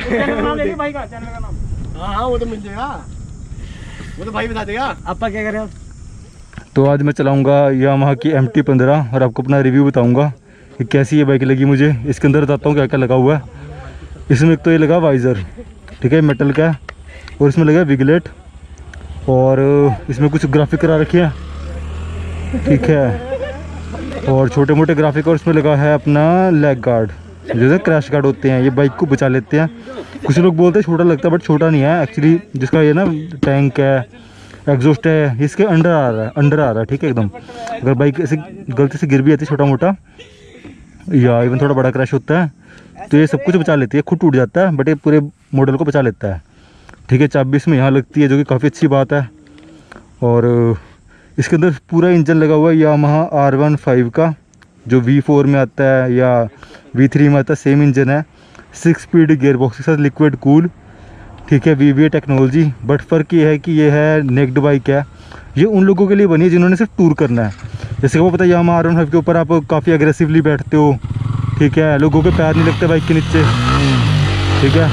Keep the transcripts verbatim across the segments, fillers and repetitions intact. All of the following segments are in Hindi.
चैनल का नाम लेके भाई का चैनल का नाम। हाँ हाँ वो तो मिल जाएगा, वो तो भाई बता देगा। आपका क्या करें? तो आज मैं चलाऊंगा यामाहा की एम टी पंद्रह और आपको अपना रिव्यू बताऊंगा कि कैसी ये बाइक लगी मुझे। इसके अंदर बताता हूँ क्या क्या लगा हुआ है। इसमें एक तो ये लगा वाइज़र, ठीक है, मेटल का, और इसमें लगा विगलेट, और इसमें कुछ ग्राफिक करा रखे हैं, ठीक है, और छोटे मोटे ग्राफिक, और इसमें लगा है अपना लेग गार्ड, जैसे क्रैश गार्ड होते हैं, ये बाइक को बचा लेते हैं। कुछ लोग बोलते हैं छोटा लगता है, बट छोटा नहीं है एक्चुअली। जिसका ये ना टैंक है, एग्जॉस्ट है, इसके अंडर आ रहा है, अंडर आ रहा है, ठीक है एकदम। अगर बाइक ऐसे गलती से गिर भी जाती है छोटा मोटा या इवन थोड़ा बड़ा क्रैश होता है तो ये सब कुछ बचा लेती है। खुद टूट जाता है बट ये पूरे मॉडल को बचा लेता है, ठीक है। चाबी इसमें यहाँ लगती है जो कि काफ़ी अच्छी बात है। और इसके अंदर पूरा इंजन लगा हुआ है यामाहा आर वन फाइव का, जो वी फोर में आता है या वी थ्री में आता है, सेम इंजन है। सिक्स स्पीड गियर बॉक्स के साथ लिक्विड कूल, ठीक है, वी वी टेक्नोलॉजी। बट फ़र्क ये है कि ये है नेक्ड बाइक है। ये उन लोगों के लिए बनी है जिन्होंने सिर्फ टूर करना है। जैसे कि वो पता है यामाहा आर वन फाइव के ऊपर आप काफ़ी अग्रेसिवली बैठते हो, ठीक है, लोगों के पैर नहीं लगते बाइक के नीचे, ठीक है,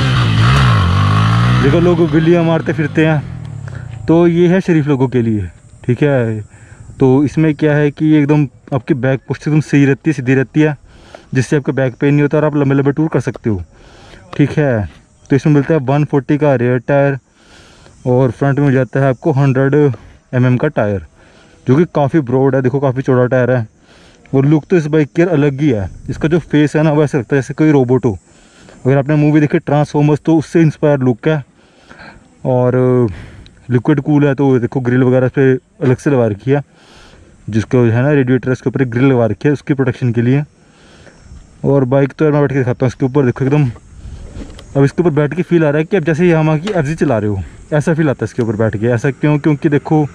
देखो लोग बिल्लियाँ मारते फिरते हैं। तो ये है शरीफ लोगों के लिए, ठीक है। तो इसमें क्या है कि ये एकदम आपकी बैक पोस्चर एकदम सही रहती है, सीधी रहती है, जिससे आपका बैक पेन नहीं होता और आप लंबे लंबे टूर कर सकते हो, ठीक है। तो इसमें मिलता है वन फोर्टी का रेयर टायर, और फ्रंट में जाता है आपको हंड्रेड एम एम का टायर, जो कि काफ़ी ब्रॉड है, देखो काफ़ी चौड़ा टायर है। और लुक तो इस बाइक की अलग ही है। इसका जो फेस है ना वैसे लगता है जैसे कोई रोबोट हो। अगर आपने मूवी देखी ट्रांसफॉर्मर्स तो उससे इंस्पायर लुक है। और लिक्विड कूल है, तो देखो ग्रिल वगैरह पे अलग से लगा रखी है, जिसको है ना रेडिएटर इसके ऊपर ग्रिल लगा रखी है उसकी प्रोटेक्शन के लिए। और बाइक तो यार मैं बैठ के दिखाता हूँ इसके ऊपर, देखो एकदम अब इसके ऊपर बैठ के फील आ रहा है कि अब जैसे यामाहा की एफ जी चला रहे हो, ऐसा फील आता है इसके ऊपर बैठ के। ऐसा क्यों? क्योंकि देखो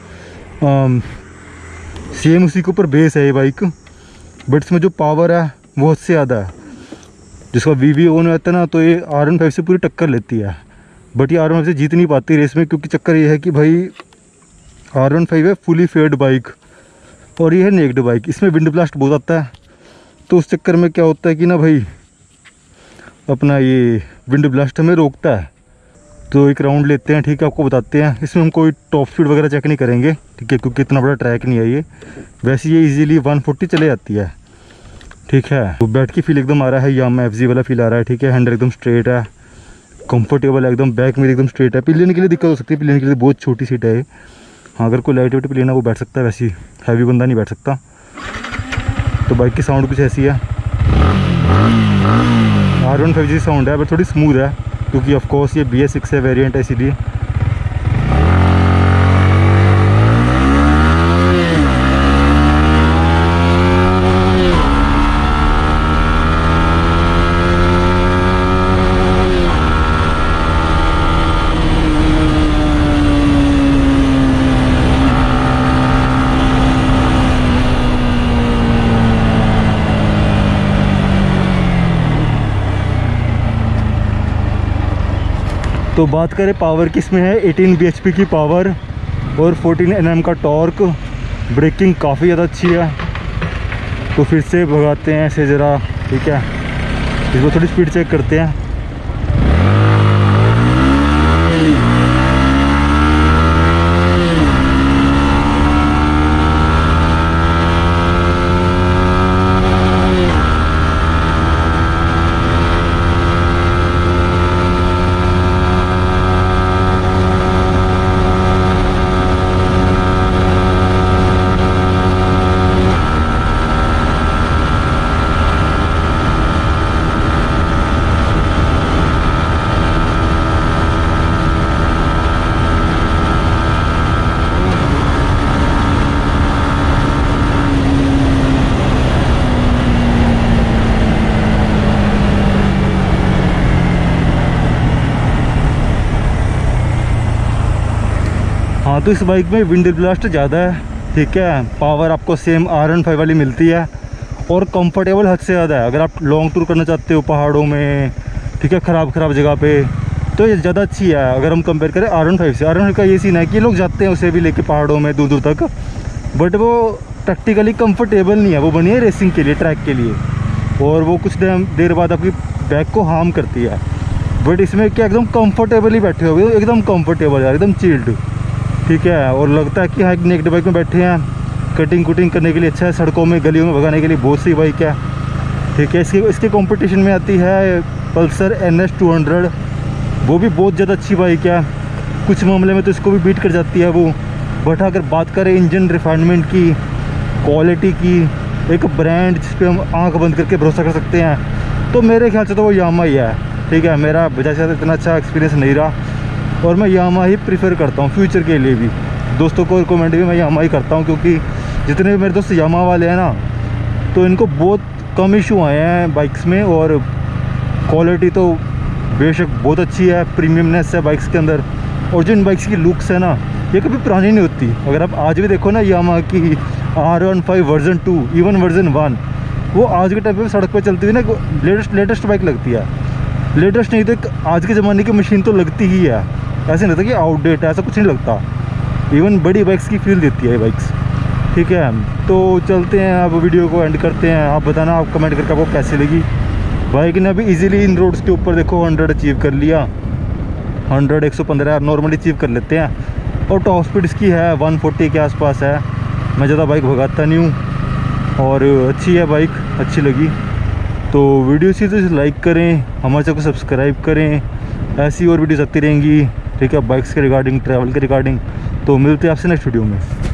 सेम उसी के ऊपर बेस है ये बाइक, बट इसमें जो पावर है वो उससे ज़्यादा है। जिसका वी वी ओन रहता है ना, तो ये आर वन फाइव से पूरी टक्कर लेती है। बट ये आर वन फाइव से जीत नहीं पाती रेस में, क्योंकि चक्कर ये है कि भाई आर वन फाइव है फुली फेयर्ड बाइक और ये है नेक्ड बाइक। इसमें विंड ब्लास्ट बहुत आता है, तो उस चक्कर में क्या होता है कि ना भाई अपना ये विंड ब्लास्ट हमें रोकता है। तो एक राउंड लेते हैं, ठीक है, आपको बताते हैं। इसमें हम कोई टॉप स्पीड वगैरह चेक नहीं करेंगे, ठीक है, क्योंकि इतना बड़ा ट्रैक नहीं है ये। वैसे ये इजीली वन फोर्टी चले जाती है, ठीक है। तो बैठ की फील एकदम आ रहा है, यामाहा एफ जी वाला फील आ रहा है, ठीक है। हैंडल एकदम स्ट्रेट है, कंफर्टेबल है एकदम, बैक में एकदम स्ट्रेट है। पिलियन के लिए दिक्कत हो सकती है, पिलियन के लिए बहुत छोटी सीट है। हाँ, अगर कोई लाइट वेट पिलियन है वो बैठ सकता है, वैसी हैवी बंदा नहीं बैठ सकता। तो बाइक की साउंड कुछ ऐसी है, आर वन फाइव जी साउंड है, बट थोड़ी स्मूथ है, क्योंकि ऑफकोर्स ये बी एस सिक्स है वेरिएंट है, इसीलिए। तो बात करें पावर की, इसमें है एटीन बी एच पी की पावर और फोर्टीन एन एम का टॉर्क। ब्रेकिंग काफ़ी ज़्यादा अच्छी है। तो फिर से भगाते हैं ऐसे ज़रा, ठीक है, इसको थोड़ी स्पीड चेक करते हैं। हाँ, तो इस बाइक में विंड ब्लास्ट ज़्यादा है, ठीक है। पावर आपको सेम आर वन फाइव वाली मिलती है और कंफर्टेबल हद से ज़्यादा है। अगर आप लॉन्ग टूर करना चाहते हो पहाड़ों में, ठीक है, ख़राब ख़राब जगह पे, तो ये ज़्यादा अच्छी है अगर हम कंपेयर करें आर वन फाइव से। आर वन फाइव का ये सीन है कि लोग जाते हैं उसे भी लेके पहाड़ों में दूर दूर तक, बट वो प्रैक्टिकली कंफर्टेबल नहीं है। वो बनी है रेसिंग के लिए, ट्रैक के लिए, और वो कुछ देर बाद आपकी बैक को हार्म करती है। बट इसमें क्या एकदम कंफर्टेबल ही बैठे हो, एकदम कंफर्टेबल यार, एकदम चिल्ड, ठीक है। और लगता है कि हाँ एक नेकेड बाइक में बैठे हैं, कटिंग कुटिंग करने के लिए अच्छा है, सड़कों में गलियों में भगाने के लिए बहुत सी बाइक है, ठीक है। इसके इसके कंपटीशन में आती है Pulsar N S two hundred, वो भी बहुत ज़्यादा अच्छी बाइक है, कुछ मामले में तो इसको भी बीट कर जाती है वो। बट अगर बात करें इंजन रिफाइनमेंट की, क्वालिटी की, एक ब्रांड जिस पे हम आंख बंद करके भरोसा कर सकते हैं, तो मेरे ख्याल से तो वो यामा ही है, ठीक है। मेरा बजाज के साथ इतना अच्छा एक्सपीरियंस नहीं रहा और मैं यामा ही प्रीफर करता हूँ फ्यूचर के लिए भी। दोस्तों को रिकमेंड भी मैं यामा ही करता हूँ, क्योंकि जितने भी मेरे दोस्त यामा वाले हैं ना, तो इनको बहुत कम इशू आए हैं बाइक्स में, और क्वालिटी तो बेशक बहुत अच्छी है, प्रीमियमनेस है बाइक्स के अंदर। और जो इन बाइक्स की लुक्स है ना, ये कभी पुरानी नहीं होती। अगर आप आज भी देखो ना यामा की R one five version two, even version one, वो आज के टाइम पे सड़क पे चलती हुई ना लेटेस्ट लेटेस्ट बाइक लगती है। लेटेस्ट नहीं तो आज के ज़माने की मशीन तो लगती ही है, ऐसे नहीं लगता कि आउटडेट है, ऐसा कुछ नहीं लगता। इवन बड़ी बाइक्स की फील देती है ये बाइक्स, ठीक है। तो चलते हैं, अब वीडियो को एंड करते हैं। आप बताना, आप कमेंट करके आपको कैसी लगी बाइक ने। अभी इजीली इन रोड्स के ऊपर देखो हंड्रेड अचीव कर लिया, हंड्रेड एक सौ पंद्रह नॉर्मली अचीव कर लेते हैं, और टॉप स्पीड इसकी है वन फोर्टी के आसपास है। मैं ज़्यादा बाइक भगाता नहीं हूँ, और अच्छी है बाइक, अच्छी लगी तो वीडियो सी तो लाइक करें, हमारे चैनल को सब्सक्राइब करें, ऐसी और वीडियोस आती रहेंगी, ठीक है, बाइक्स के रिगार्डिंग, ट्रैवल के रिगार्डिंग। तो मिलते हैं आपसे नेक्स्ट वीडियो में।